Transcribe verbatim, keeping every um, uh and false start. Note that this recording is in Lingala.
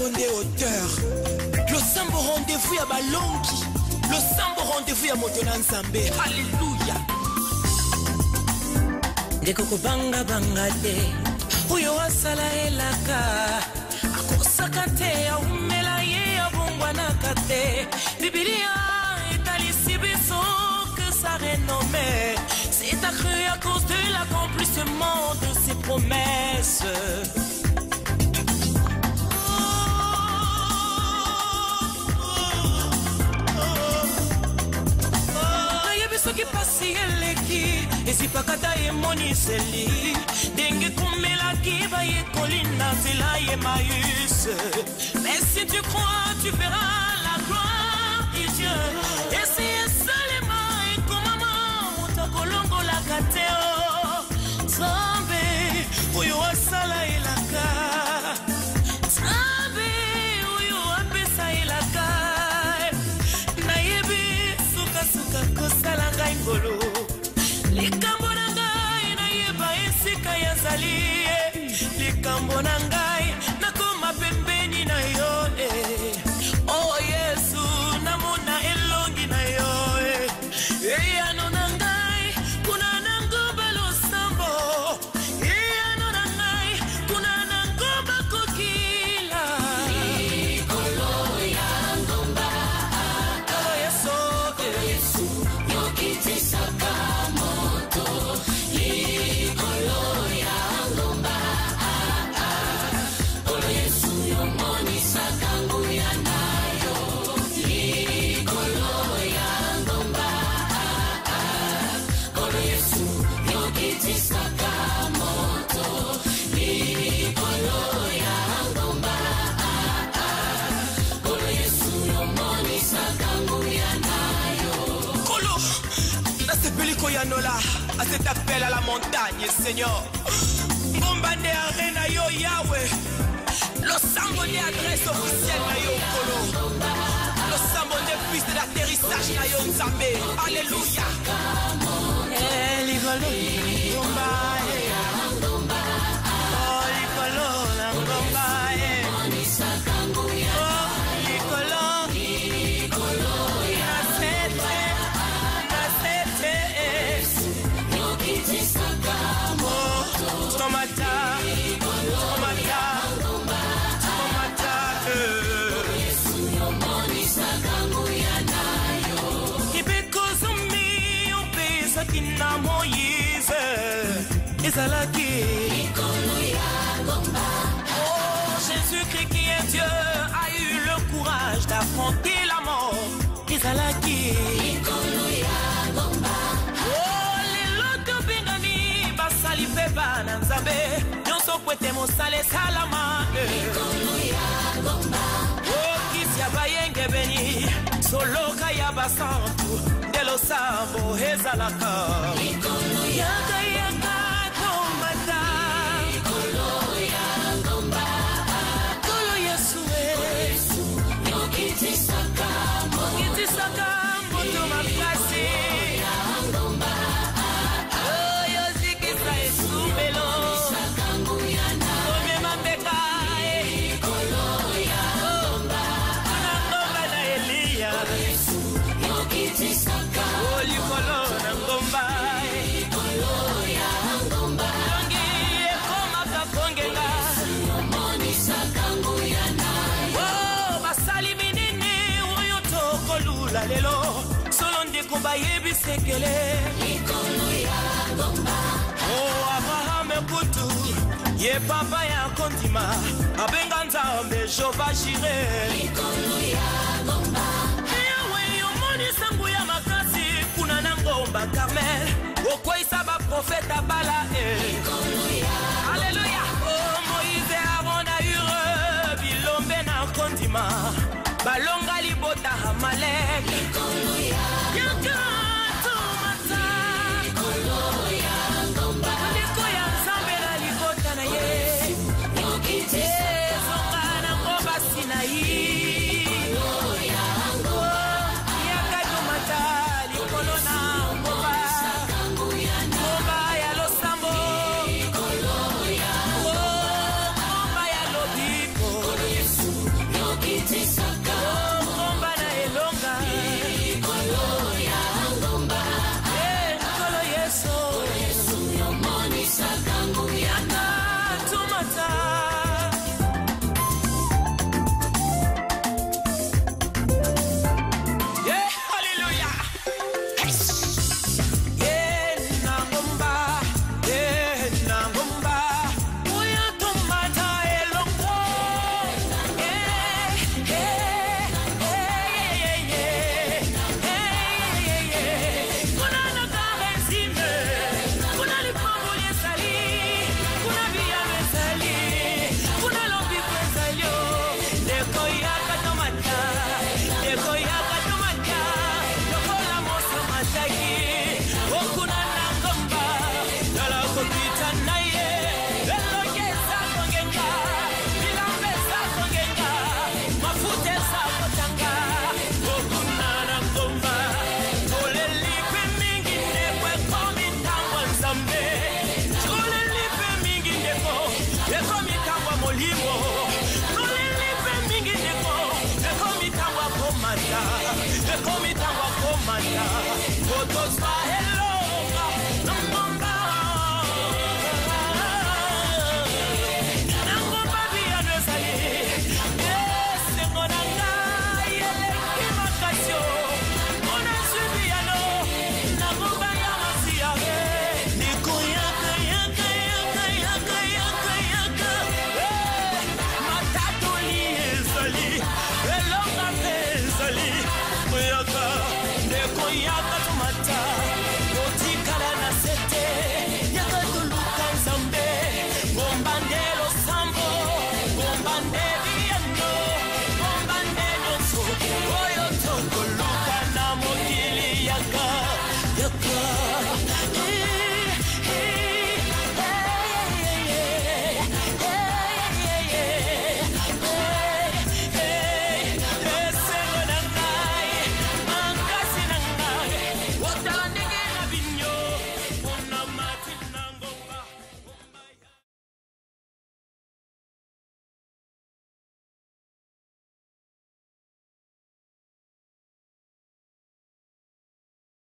Yonde auteur. Le sambo rendez-vous ya balongi. Le sambo rendez-vous ya motona nzambe. Alléluia. Ndeko banga banga te. Uyo wasala elaka. Akosaka te ya umela ye ya bongwana kate. Biblia etalisi biso que sa renommée. C'est accru à cause de l'accomplissement de ses promesses. Qui passe eleki esipakata ye moniseli denge kumela kiba ye kolina zela ye maïs. Mais si tu crois tu verras la gloire de Dieu. Et si seulement et comme maman motokolongo la kateo zambe uyo asala elaka zambe uyo apesa elaka nayebi suka suka kosala ngolo likambo na ngai na yeba esika ya zali likambo na ngai nakoma pembeni na yo eh. Oh Yesu namona elongi na yo eh. Eyano na ngai kuna nangoba losambo eyano na ngai kuna nangoba kokila likolo ya ngomba. Oh Yesu, oh Yesu Saka moto likolo ya ngomba. Olo Yesu yomoni saka nguya nayo likolo ya ngomba. Olo Yesu yokiti saka moto likolo ya ngomba. Olo Yesu yomoni saka nguya nayo. Kolo Peliko Yanola, à cet appel à la montagne, Seigneur. Ngomba ne arena yo Yahweh. Le sambo ne adresse officielle na yo Kolo. Le sambo ne piste d'atterrissage na yo Nzambe. Alléluia. Eh, Ligolo, Ngomba, eh. Oh, Ligolo, Ngomba, eh. Oh, Ligolo, Ligolo, Nasete, Nasete. Tomata, tomata, tomata, Kibeko zumi opesa kina Moïse ezalaki. Oh, Jésus-Christ qui est Dieu a eu le courage d'affronter la mort ezalaki. Sali peba na nzambe nyonso kwete mosale salama likolo ya ngomba. Oh kisi ya bayenge beni soloka ya basantu ndelo sambo ezalaka likolo ya yaka tomata likolo ya ngomba. Kolo Yesu Yesu yokiti saka yokiti saka moto makasi ya ngomba. Lelo solo ndikumba yebisekele likolo ya ngomba. Oh Abraham kutu ye papa ya kontima abenga nzambe Jehova Jireh likolo ya ngomba. Ewe yomoni sangu ya makasi kuna na ngomba Carmel okwaisa ba profeta bala likolo ya. Alléluia. Oh Moïse Aaron a eu bilombe na kontima balonga libota Amalek likolo ya Yankato mata likolo ya ngomba. Liko ya Nzambe na libota na ye yokiti zonga na ngomba Sinai likolo ya ngomba. Yankato mata likolo na ngomba ngomba ya losambo likolo ya ngomba ya lobiko. Yesu komanda ekomi ntango akomanda otozwa elonga nangomba nangomba biyano ezali esengo na ngai eleki makasio mpona zwi biyano nangomba ya masiare nikoyaka yaka yaka yaka yaka yaka matatoli ezali elonga mpe ezali yaka ndeko yaka tomata otikala na sete yaka toluka nzambe bomba nde losambo bomba nde